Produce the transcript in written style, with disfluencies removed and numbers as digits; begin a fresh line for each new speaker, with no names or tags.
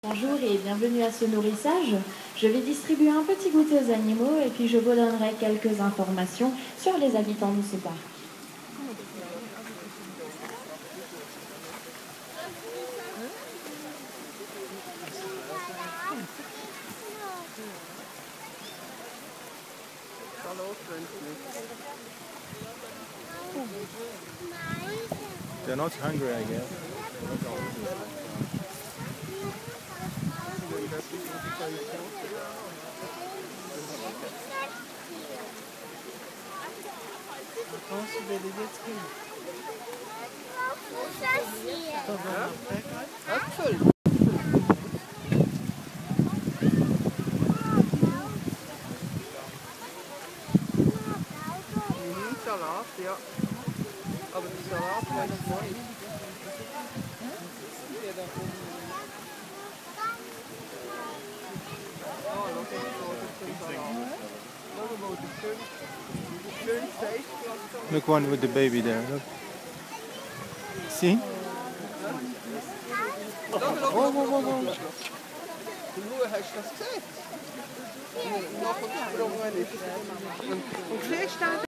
Bonjour et bienvenue à ce nourrissage. Je vais distribuer un petit goûter aux animaux et puis je vous donnerai quelques informations sur les habitants de ce parc.
They're not hungry, I guess.
Äpfel. Salat, ja. Aber der Salat war jetzt neu. Ah, schau jetzt mal den Salat. Schau mal, das schöne Fleischplatz.
Look, one with the baby there. Look. See?
Oh, hast du das gesehen? Nachgesprungen ist. Und siehst du